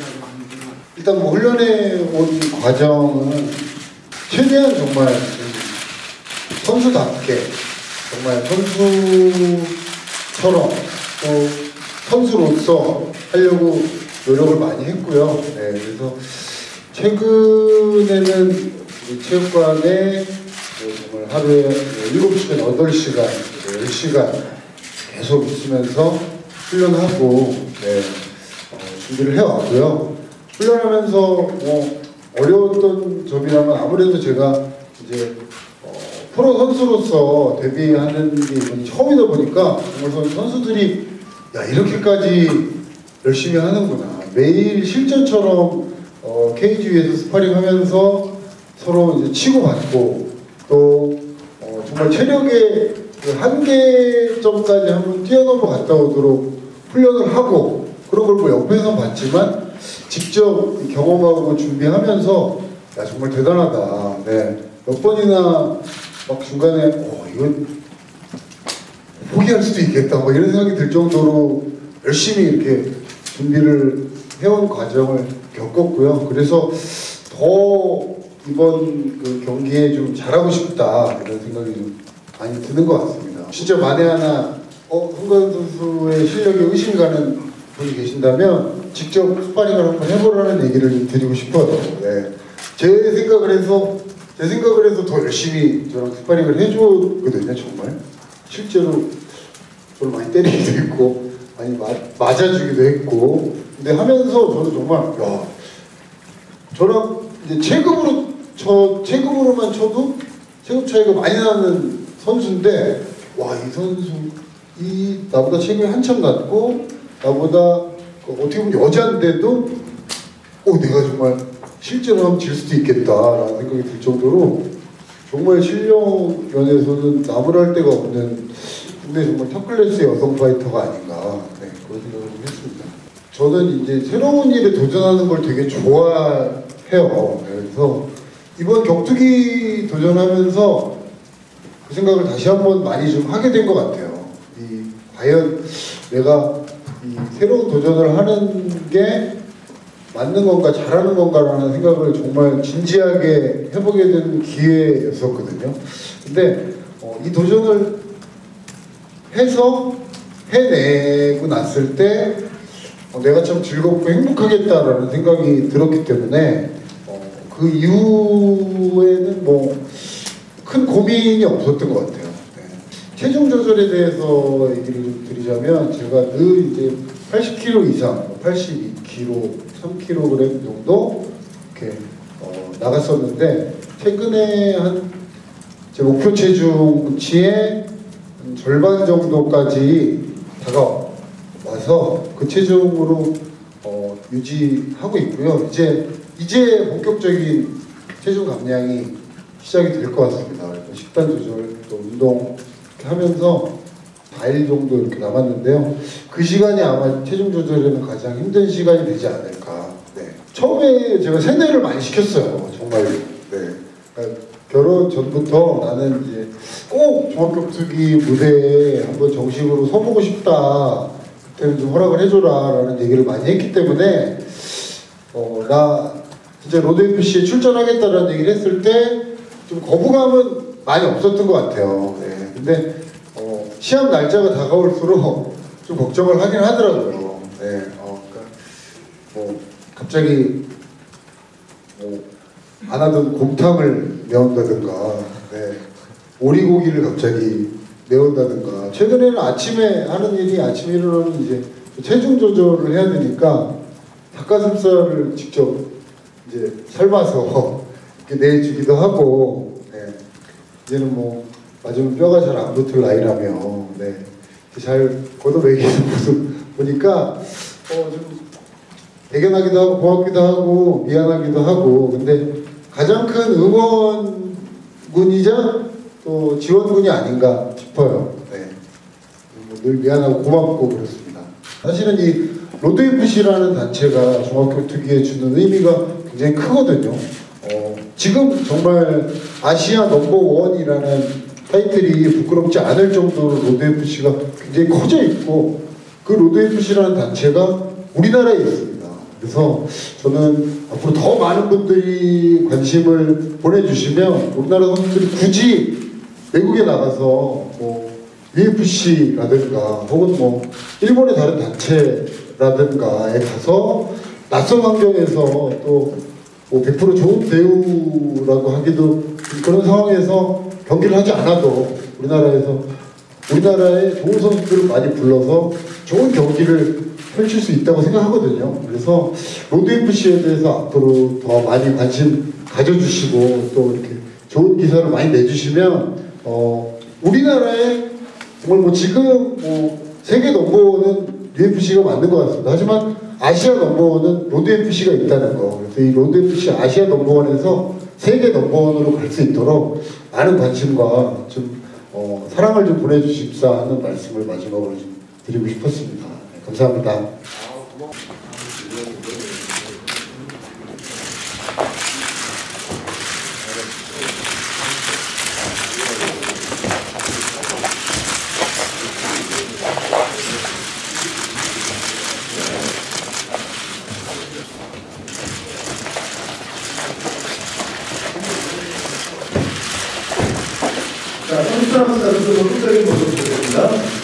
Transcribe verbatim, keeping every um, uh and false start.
일단 뭐 훈련해 온 과정은 최대한 정말 선수답게 정말 선수처럼 또 선수로서 하려고 노력을 많이 했고요. 네, 그래서 최근에는 우리 체육관에 정말 하루에 일곱 시간, 여덟 시간, 열 시간 계속 있으면서 훈련하고 네, 어, 준비를 해왔고요. 훈련하면서 뭐 어려웠던 점이라면 아무래도 제가 이제 어, 프로 선수로서 데뷔하는 게 이번이 처음이다 보니까 정말 선수들이 야 이렇게까지 열심히 하는구나. 매일 실전처럼 어, 케이지 위에서 스파링하면서 서로 이제 치고받고 또 어, 정말 체력의 그 한계점까지 한번 뛰어넘어 갔다 오도록 훈련을 하고 그런 걸 뭐 옆에서 봤지만 직접 경험하고 준비하면서 야 정말 대단하다. 네. 몇 번이나 막 중간에 어 이건 포기할 수도 있겠다 뭐 이런 생각이 들 정도로 열심히 이렇게 준비를 해온 과정을 겪었고요. 그래서 더 이번 그 경기에 좀 잘하고 싶다 이런 생각이 좀 많이 드는 것 같습니다. 진짜 만에 하나 어, 흥건 선수의 실력에 의심 가는 분이 계신다면 직접 스파링을 한번 해보라는 얘기를 좀 드리고 싶어요. 네. 제 생각을 해서 제 생각을 해서 더 열심히 저랑 스파링을 해줬거든요. 정말 실제로 저를 많이 때리기도 했고 많이 마, 맞아주기도 했고 근데 하면서 저는 정말 야 저랑 이제 체급으로 쳐 체급으로만 쳐도 체급 차이가 많이 나는 선수인데 와 이 선수 이 나보다 체급이 한참 낮고 나보다 어떻게 보면 여자인데도 어 내가 정말 실제로 하면 질 수도 있겠다라는 생각이 들 정도로 정말 실력 면에서는 나무랄 데가 없는 근데 정말 탑클래스의 여성 파이터가 아닌가 네, 그런 생각을 좀 했습니다. 저는 이제 새로운 일에 도전하는 걸 되게 좋아해요. 그래서 이번 격투기 도전하면서 그 생각을 다시 한번 많이 좀 하게 된 것 같아요. 이 과연 내가 이 새로운 도전을 하는 게 맞는 건가 잘하는 건가라는 생각을 정말 진지하게 해보게 된 기회였었거든요. 근데 어, 이 도전을 해서 해내고 났을 때 어, 내가 참 즐겁고 행복하겠다라는 생각이 들었기 때문에 어, 그 이후에는 뭐 큰 고민이 없었던 것 같아요. 네. 체중 조절에 대해서 얘기를 좀 드리자면 제가 늘 이제 팔십 킬로그램 이상, 팔십이 킬로그램, 삼 킬로그램 정도 이렇게 어, 나갔었는데 최근에 한 제 목표 체중치의 절반 정도까지 다가와서 그 체중으로 어, 유지하고 있고요. 이제 이제 본격적인 체중 감량이 시작이 될 것 같습니다. 식단 조절 또 운동 이렇게 하면서 사 일 정도 이렇게 남았는데요. 그 시간이 아마 체중 조절에는 가장 힘든 시간이 되지 않을까. 네. 처음에 제가 세뇌를 많이 시켰어요. 정말. 네. 그러니까 결혼 전부터 나는 이제 꼭 종합격투기 무대에 한번 정식으로 서보고 싶다. 그때는 좀 허락을 해줘라 라는 얘기를 많이 했기 때문에 어, 나 진짜 로드에프씨에 출전하겠다라는 얘기를 했을 때 좀 거부감은 많이 없었던 것 같아요. 네. 근데 어, 시합 날짜가 다가올수록 좀 걱정을 하긴 하더라고요. 네. 어, 그러니까 뭐 갑자기 뭐 안 하던 곰탕을 내온다든가, 네. 오리고기를 갑자기 내온다든가. 최근에는 아침에 하는 일이 아침에 일어나면 이제 체중 조절을 해야 되니까 닭가슴살을 직접 이제 삶아서 이렇게 내주기도 하고, 네. 이제는 뭐 맞으면 뼈가 잘 안 붙을 나이라며, 네. 잘 걷어내기는 모습 보니까 어, 좀 대견하기도 하고 고맙기도 하고 미안하기도 하고 근데 가장 큰 응원군이자 또 지원군이 아닌가 싶어요. 네. 늘 미안하고 고맙고 그렇습니다. 사실은 이 로드에프씨라는 단체가 종합격투기에 주는 의미가 굉장히 크거든요. 어, 지금 정말 아시아 넘버원이라는 타이틀이 부끄럽지 않을 정도로 로드에프씨가 굉장히 커져 있고 그 로드에프씨라는 단체가 우리나라에 있습니다. 그래서 저는 앞으로 더 많은 분들이 관심을 보내주시면 우리나라 선수들이 굳이 외국에 나가서 뭐 유에프씨라든가 혹은 뭐 일본의 다른 단체라든가에 가서 낯선 환경에서 또 뭐 백 퍼센트 좋은 배우라고 하기도 그런 상황에서 경기를 하지 않아도 우리나라에서 우리나라의 좋은 선수들을 많이 불러서 좋은 경기를 펼칠 수 있다고 생각하거든요. 그래서 로드에프씨에 대해서 앞으로 더 많이 관심 가져주시고 또 이렇게 좋은 기사를 많이 내주시면 어, 우리나라의 정말 뭐 지금 뭐 세계 넘버원은 유에프씨가 맞는 것 같습니다. 하지만 아시아 넘버원은 로드에프씨가 있다는 거. 그래서 이 로드에프씨 아시아 넘버원에서 세계 넘버원으로 갈 수 있도록 많은 관심과 좀 어, 사랑을 좀 보내주십사 하는 말씀을 마지막으로 좀 드리고 싶었습니다. 네, 감사합니다. 자, 선수랑 선수들 소극적인 모습 보겠습니다.